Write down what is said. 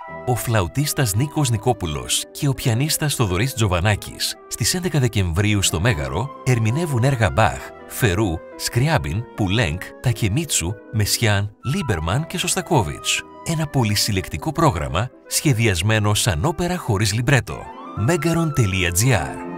Ο φλαουτίστας Νίκος Νικόπουλος και ο πιανίστας Θοδωρής Τζοβανάκης στις 11 Δεκεμβρίου στο Μέγαρο ερμηνεύουν έργα Μπαχ, Φερού, Σκριάμπιν, Πουλένκ, Τακεμίτσου, Μεσιάν, Λίμπερμαν και Σωστακόβιτς. Ένα πολυσυλλεκτικό πρόγραμμα σχεδιασμένο σαν όπερα χωρίς λιμπρέτο. Megaron.gr